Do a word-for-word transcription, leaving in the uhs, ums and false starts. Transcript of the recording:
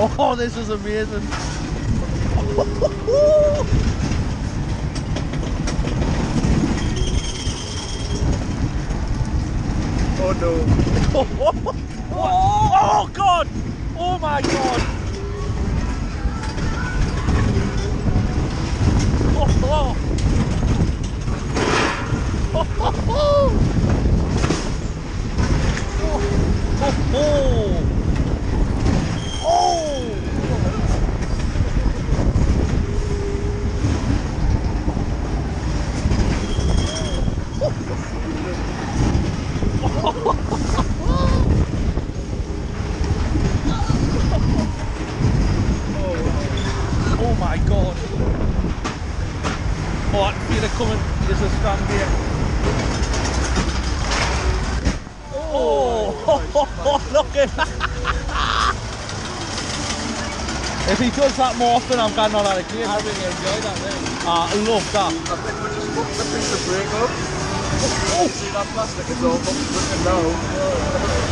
Oh, this is amazing. Oh no. Oh, oh God! Oh my God! Oh, oh. Oh, oh, oh. Oh, oh, oh. Oh my God. Oh, I can feel it coming. There's a strand here. Oh, oh, oh, oh, look at that. If he does that more often, I'm going on out of gear. I really enjoy that then. Ah, I love that. I think we just fucked the piece of brake up. Oh. See that plastic is all fucking now.